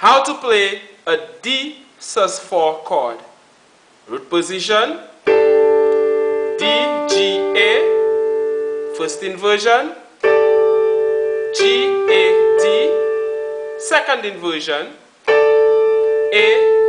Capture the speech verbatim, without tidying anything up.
How to play a D sus four chord. Root position, D, G, A, first inversion, G, A, D, second inversion, A,